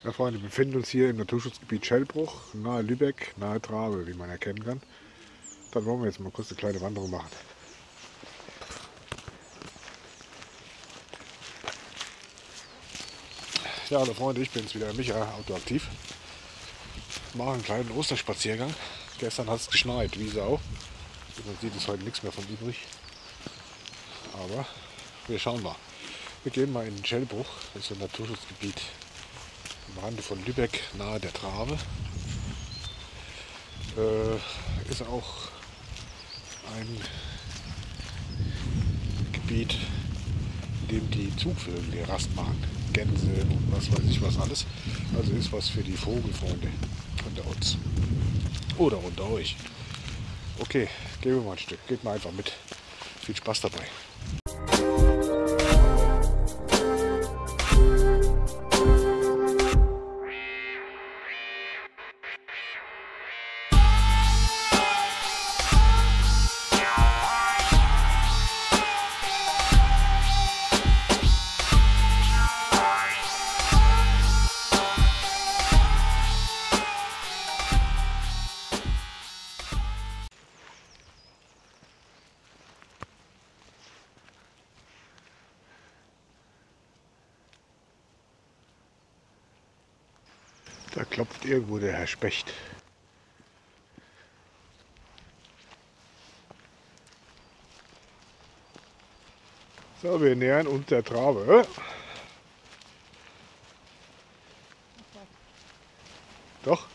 Ja, Freunde, wir befinden uns hier im Naturschutzgebiet Schellbruch, nahe Lübeck, nahe Trave, wie man erkennen kann. Dann wollen wir jetzt mal kurz eine kleine Wanderung machen. Ja, hallo Freunde, ich bin's wieder, Micha, autoaktiv. Machen einen kleinen Osterspaziergang. Gestern hat es geschneit, wie Sau. Man sieht es heute nichts mehr von übrig. Aber wir schauen mal. Wir gehen mal in den Schellbruch, das ist ein Naturschutzgebiet am Rande von Lübeck, nahe der Trave. Ist auch ein Gebiet, in dem die Zugvögel hier Rast machen. Gänse und was weiß ich was alles. Also ist was für die Vogelfreunde unter uns. Oder unter euch. Okay, gehen wir mal ein Stück. Geht mal einfach mit. Viel Spaß dabei. Da klopft irgendwo der Herr Specht. So, wir nähern uns der Trave. Doch?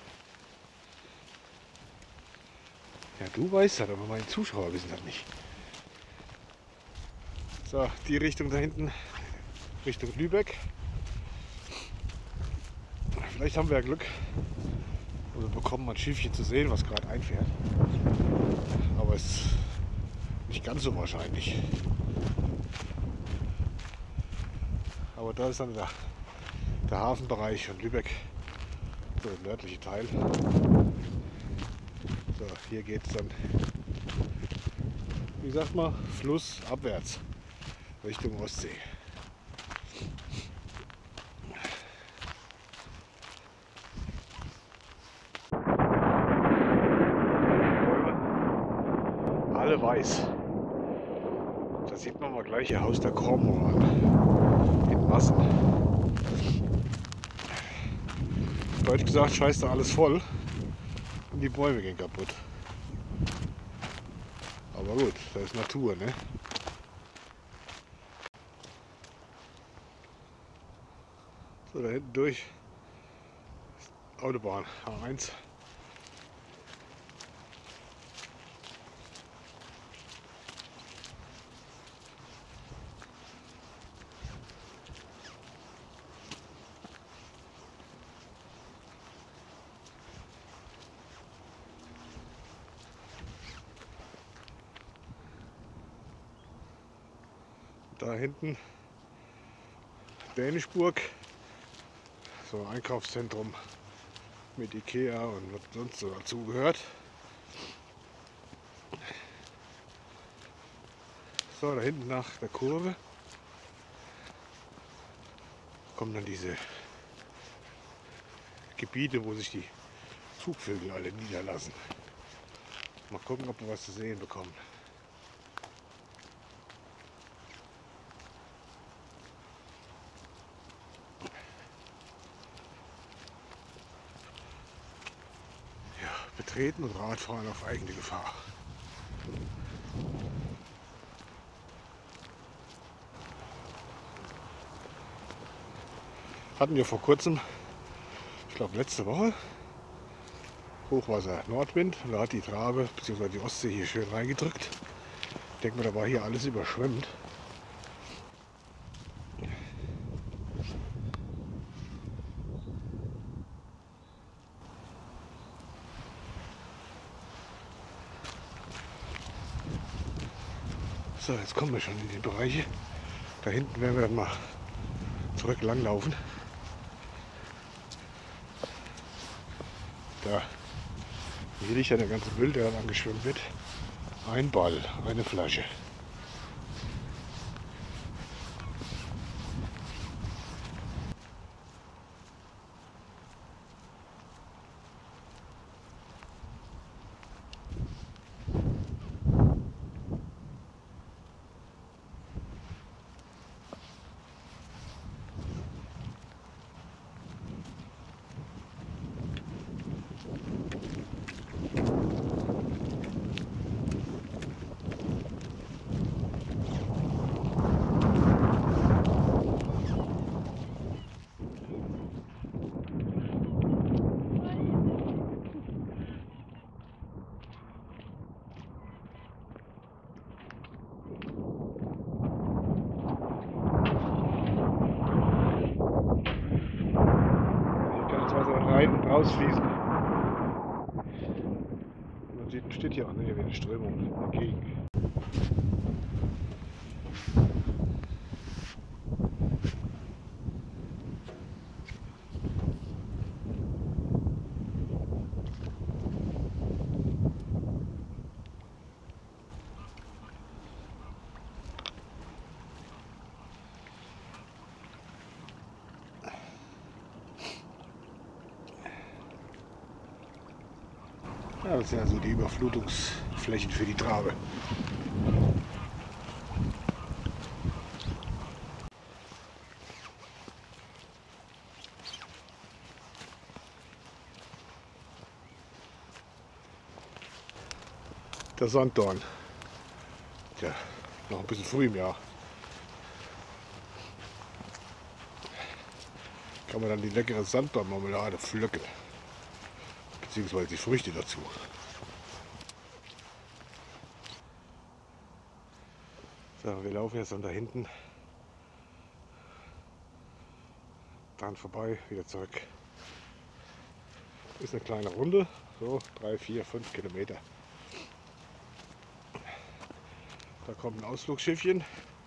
Ja, du weißt das, aber meine Zuschauer wissen das nicht. So, die Richtung da hinten, Richtung Lübeck. Vielleicht haben wir ja Glück und wir bekommen mal ein Schiffchen zu sehen, was gerade einfährt. Aber es ist nicht ganz so wahrscheinlich. Aber da ist dann der Hafenbereich von Lübeck, so der nördliche Teil. So, hier geht es dann, wie sagt man, flussabwärts Richtung Ostsee. Alle weiß. Da sieht man mal gleich ihr Haus der Kormoran in Massen. Deutsch gesagt, scheißt da alles voll und die Bäume gehen kaputt. Aber gut, das ist Natur, ne? So, da hinten durch Autobahn A1. Da hinten Dänischburg, so ein Einkaufszentrum mit Ikea und was sonst so dazu gehört. So, da hinten nach der Kurve kommen dann diese Gebiete, wo sich die Zugvögel alle niederlassen. Mal gucken, ob wir was zu sehen bekommen. Betreten und Radfahren auf eigene Gefahr. Hatten wir vor kurzem, ich glaube letzte Woche, Hochwasser, Nordwind. Da hat die Trave bzw. die Ostsee hier schön reingedrückt. Ich denke mal, da war hier alles überschwemmt. So, jetzt kommen wir schon in die Bereiche. Da hinten werden wir dann mal zurück langlaufen. Da hier liegt ja der ganze Müll, der dann angeschwemmt wird. Ein Ball, eine Flasche. das Wasser rein und rausfließen. Man sieht, steht hier auch nicht wie eine Strömung dagegen. Ja, das sind also die Überflutungsflächen für die Trabe. Der Sanddorn. Tja, noch ein bisschen früh im Jahr. Kann man dann die leckere Sanddornmarmelade pflücken. Beziehungsweise die Früchte dazu. So, wir laufen jetzt dann da hinten dran vorbei, wieder zurück. Ist eine kleine Runde, so 3, 4, 5 Kilometer. Da kommt ein Ausflugsschiffchen.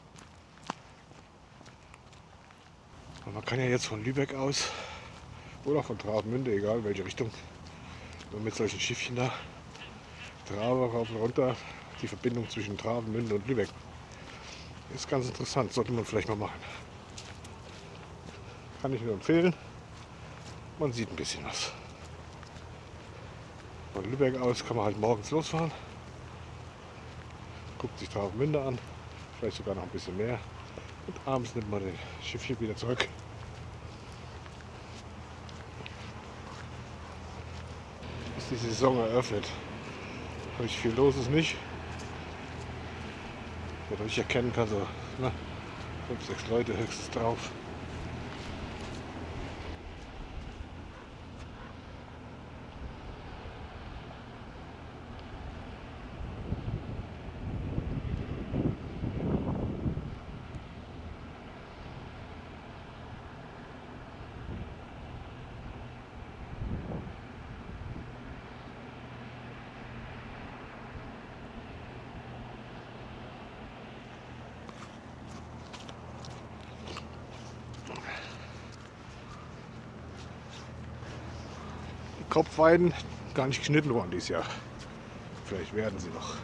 Und man kann ja jetzt von Lübeck aus oder von Travemünde, egal welche Richtung, nur mit solchen Schiffchen da, Trave rauf und runter, die Verbindung zwischen Travemünde und Lübeck. Ist ganz interessant, sollte man vielleicht mal machen. Kann ich nur empfehlen. Man sieht ein bisschen was. Von Lübeck aus kann man halt morgens losfahren. Guckt sich Travemünde an, vielleicht sogar noch ein bisschen mehr. Und abends nimmt man den Schiffchen wieder zurück. Ist die Saison eröffnet. Richtig viel los ist nicht. Wo ich erkennen kann, so 5, 6 Leute höchstens drauf. Kopfweiden gar nicht geschnitten worden dieses Jahr. Vielleicht werden sie noch.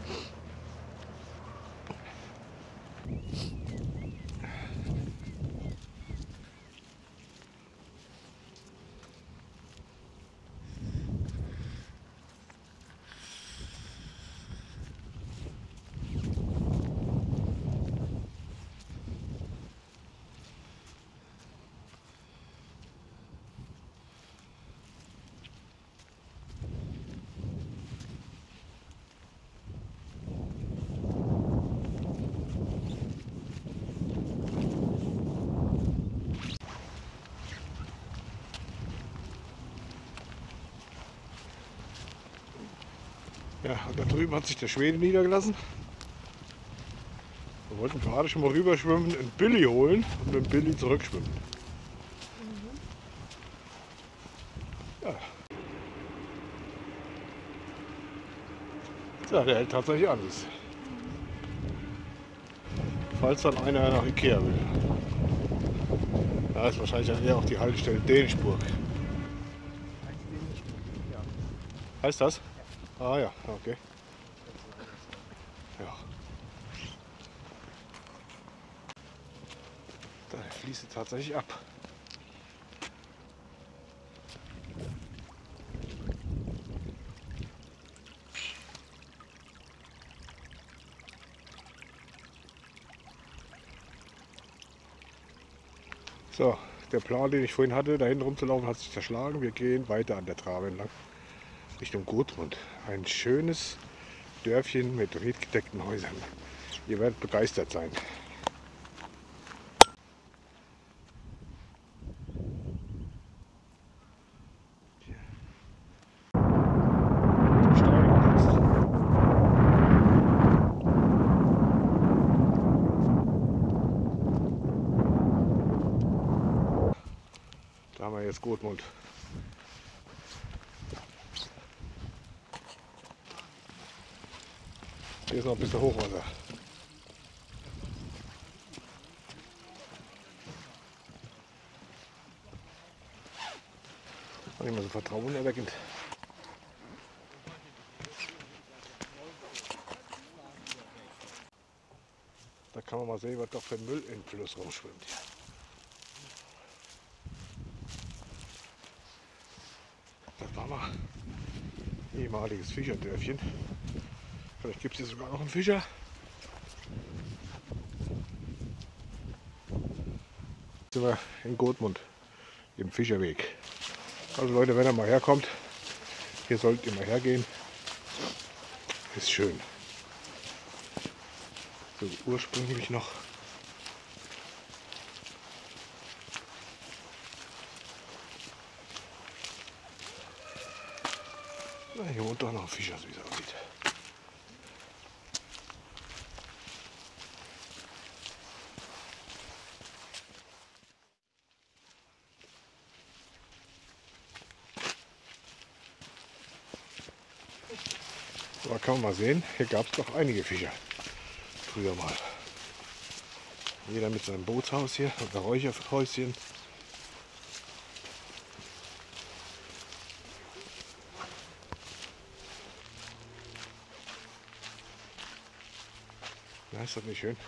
Ja, und da drüben hat sich der Schwede niedergelassen. Wir wollten gerade schon mal rüberschwimmen, einen Billy holen und mit dem Billy zurückschwimmen. Ja. Ja, der hält tatsächlich an. Falls dann einer nach Ikea will. Da ist wahrscheinlich dann eher auch die Haltestelle Dänischburg. Heißt das? Ah ja, okay. Ja. Da fließt es tatsächlich ab. So, der Plan, den ich vorhin hatte, da hinten rumzulaufen, hat sich zerschlagen. Wir gehen weiter an der Trave entlang Richtung Gudmund. Ein schönes Dörfchen mit redgedeckten Häusern. Ihr werdet begeistert sein. Da haben wir jetzt Gotmund. Hier ist noch ein bisschen Hochwasser. Nicht mehr so vertrauenerweckend. Da kann man mal sehen, was doch für Müll im Fluss rumschwimmt. Das war mal ein ehemaliges Fischerdörfchen. Vielleicht gibt es hier sogar noch einen Fischer. Jetzt sind wir in Gotmund, im Fischerweg. Also Leute, wenn ihr mal herkommt, hier solltet ihr mal hergehen. Ist schön. So ursprünglich noch na, hier wohnt doch noch ein Fischer, so wie es aussieht. Da kann man mal sehen, hier gab es doch einige Fischer früher mal. Jeder mit seinem Bootshaus hier oder Räucherhäuschen. Ja, ist das nicht schön?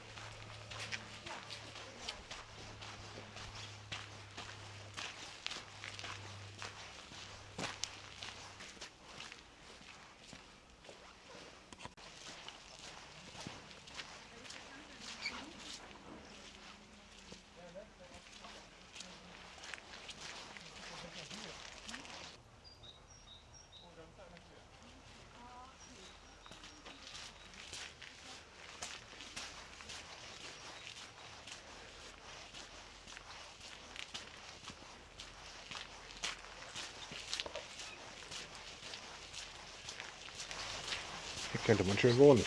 Hier könnte man schön wohnen.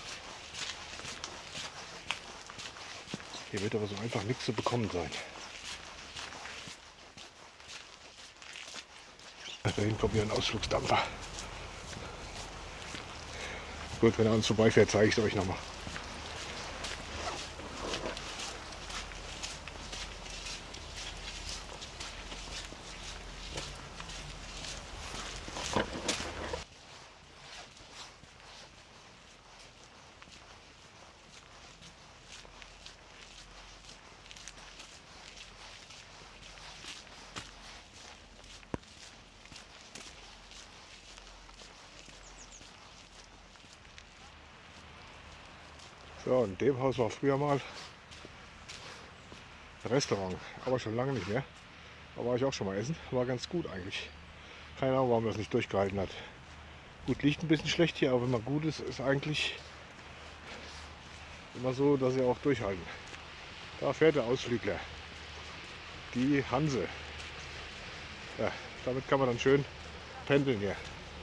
Hier wird aber so einfach nichts zu bekommen sein. Da hinten kommt wieder ein Ausflugsdampfer. Gut, wenn er uns vorbeifährt, zeige ich es euch nochmal. So, in dem Haus war früher mal ein Restaurant, aber schon lange nicht mehr. Da war ich auch schon mal essen, war ganz gut eigentlich. Keine Ahnung, warum das nicht durchgehalten hat. Gut, liegt ein bisschen schlecht hier, aber wenn man gut ist, ist eigentlich immer so, dass sie auch durchhalten. Da fährt der Ausflügler, die Hanse. Ja, damit kann man dann schön pendeln hier.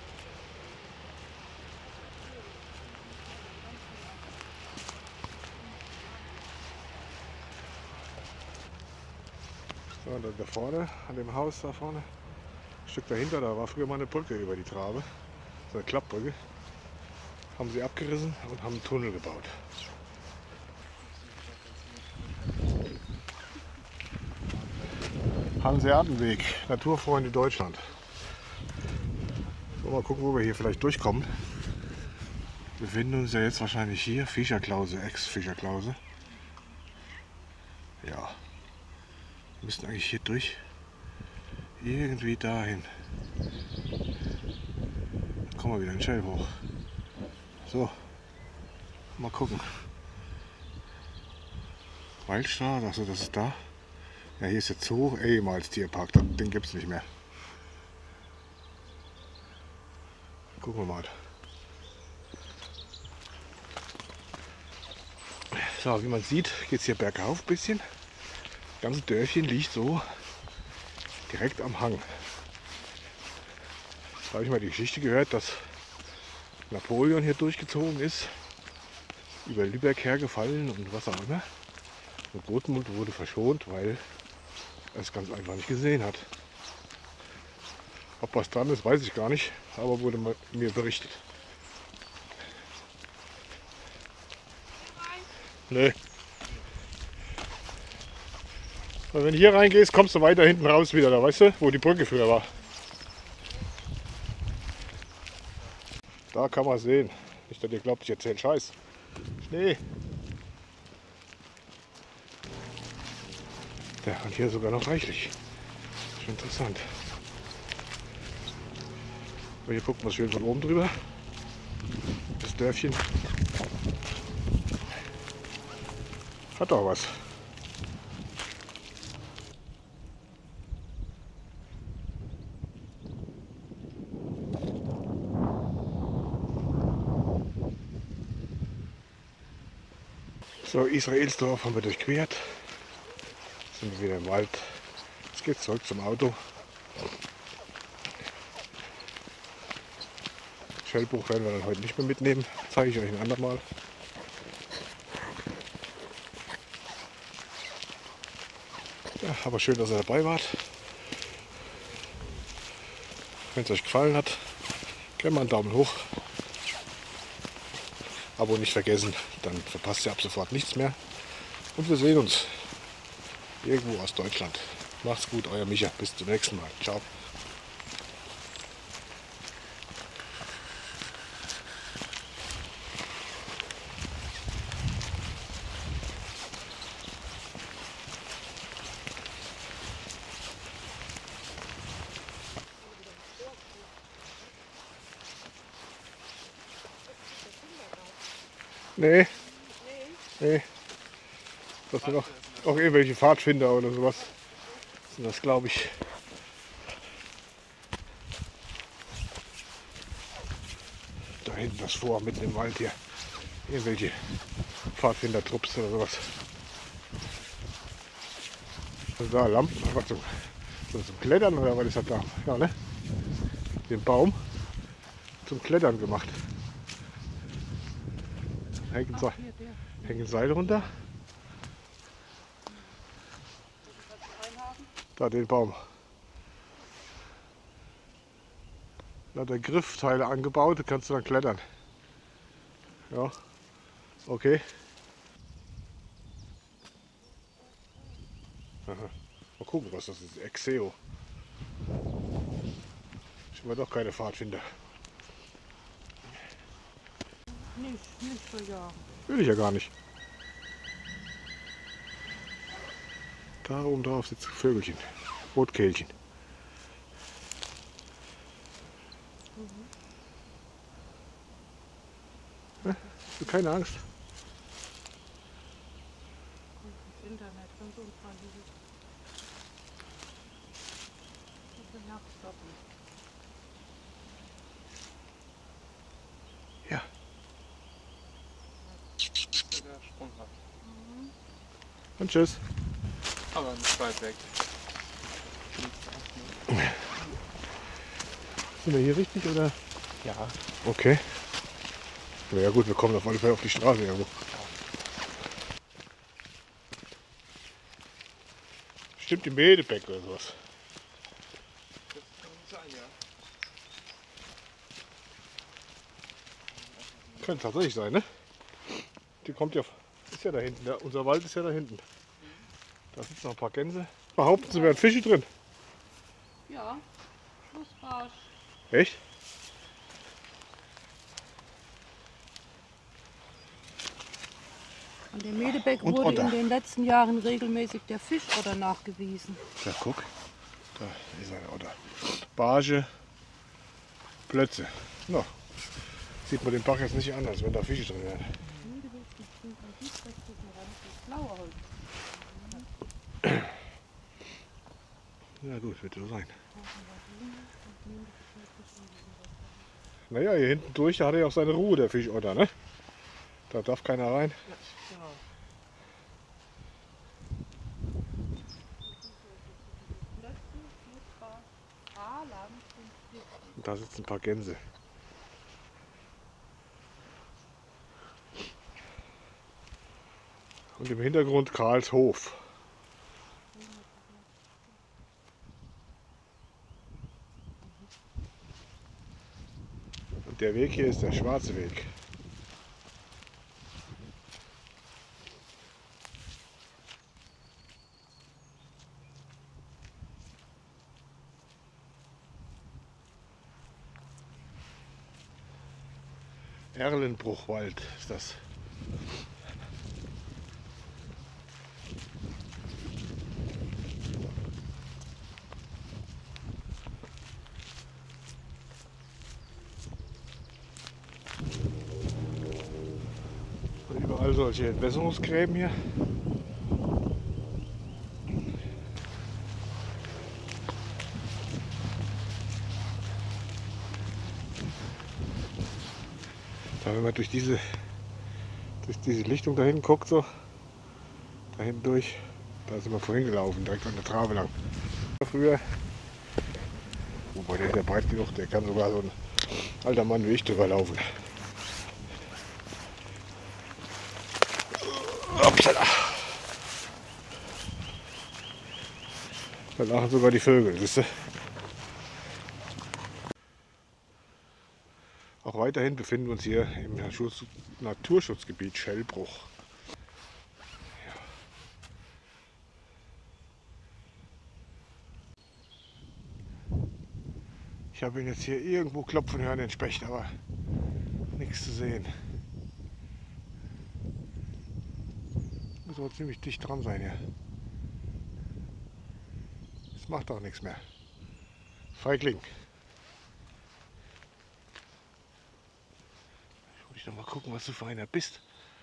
So, und dann da vorne, an dem Haus da vorne, ein Stück dahinter, da war früher mal eine Brücke über die Trave, so eine Klappbrücke. Haben sie abgerissen und haben einen Tunnel gebaut. Hanseatenweg, Naturfreunde Deutschland. So, mal gucken, wo wir hier vielleicht durchkommen. Wir befinden uns ja jetzt wahrscheinlich hier, Fischerklause, Ex-Fischerklause. Ja, wir müssen eigentlich hier durch, irgendwie dahin. Dann kommen wir wieder in Schell hoch. So, mal gucken. Waldstraße, achso, das ist da. Ja, hier ist jetzt Zoo, ehemals Tierpark, den gibt es nicht mehr. Gucken wir mal. So, wie man sieht, geht es hier bergauf ein bisschen. Das ganze Dörfchen liegt so direkt am Hang. Da habe ich mal die Geschichte gehört, dass Napoleon hier durchgezogen ist, über Lübeck hergefallen und was auch immer. Und Gotmund wurde verschont, weil es ganz einfach nicht gesehen hat. Ob was dran ist, weiß ich gar nicht, aber wurde mir berichtet. Nee. Und wenn du hier reingehst, kommst du weiter hinten raus wieder, da weißt du, wo die Brücke früher war. Da kann man sehen. Nicht, dass ihr glaubt, ich erzähle Scheiß. Schnee. Ja, und hier sogar noch reichlich. Schon interessant. So, hier gucken wir schön von oben drüber. Das Dörfchen hat auch was. So, Israelsdorf haben wir durchquert. Jetzt sind wir wieder im Wald. Jetzt geht's zurück zum Auto. Schellbuch werden wir dann heute nicht mehr mitnehmen. Zeige ich euch ein andermal. Ja, aber schön, dass ihr dabei wart. Wenn es euch gefallen hat, gerne mal einen Daumen hoch. Abo nicht vergessen, dann verpasst ihr ab sofort nichts mehr. Und wir sehen uns irgendwo aus Deutschland. Macht's gut, euer Micha. Bis zum nächsten Mal. Ciao. Nee. Nee. Das sind auch irgendwelche Pfadfinder oder sowas. Sind das, glaube ich. Da hinten das Vor, mitten im Wald hier. Irgendwelche Pfadfinder-Trupps oder sowas. Also da Lampen, einfach zum Klettern oder was ist das da? Ja, ne? Den Baum zum Klettern gemacht. Hängen Seil runter. Da den Baum. Da hat der Griffteile angebaut, da kannst du dann klettern. Ja, okay. Aha. Mal gucken, was das ist. Exeo. Ich war doch keine Pfadfinder. Nicht verjagen. Will ich ja gar nicht. Da oben drauf sitzt ein Vögelchen. Rotkehlchen. Ja, hast du keine Angst? Das Internet von so einem Fall Ja. Der sprunghaft. Und tschüss. Aber nicht weit weg. Sind wir hier richtig oder? Ja. Okay. Ja gut, wir kommen auf alle Fälle auf die Straße irgendwo. Stimmt, im Medebeck oder sowas. Das kann sein, ja. Könnte tatsächlich sein, ne? Die kommt ja, ist ja da hinten. Ja, unser Wald ist ja da hinten. Da sitzen noch ein paar Gänse. Behaupten sie, wären Fische drin. Ja, Schlussbarsch. Echt? An dem Medebeck Und wurde Otter. in den letzten Jahren regelmäßig der Fischotter nachgewiesen. Ja, guck. Da ist eine Otter. Barge, Plötze. No. Sieht man den Bach jetzt nicht an, als wenn da Fische drin wären. Ja gut, wird so sein. Naja, hier hinten durch, da hat er ja auch seine Ruhe, der Fischotter, ne? Da darf keiner rein. Genau. Und da sitzen ein paar Gänse. Und im Hintergrund Karlshof. Der Weg hier ist der schwarze Weg. Erlenbruchwald ist das. Und überall solche Entwässerungsgräben hier. Da, wenn man durch diese Lichtung da hinten guckt, so da hinten durch, da sind wir vorhin gelaufen, direkt an der Trave lang. Früher, wobei der ist ja breit genug, der kann sogar so ein alter Mann wie ich drüber laufen. Upsala. Da lachen sogar die Vögel, siehst du? Auch weiterhin befinden wir uns hier im Naturschutzgebiet Schellbruch. Ja. Ich habe ihn jetzt hier irgendwo klopfen hören, den Specht, aber nichts zu sehen. Muss aber ziemlich dicht dran sein hier. Das macht auch nichts mehr. Feigling. Ich will noch mal gucken, was du für einer bist.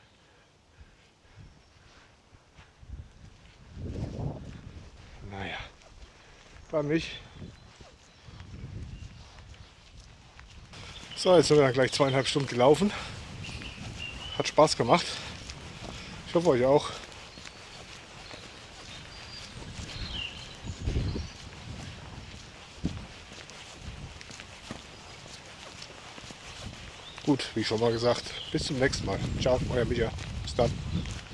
Naja, dann nicht. So, jetzt sind wir dann gleich 2,5 Stunden gelaufen. Hat Spaß gemacht. Ich hoffe euch auch. Gut, wie schon mal gesagt, bis zum nächsten Mal. Ciao, euer Micha. Bis dann.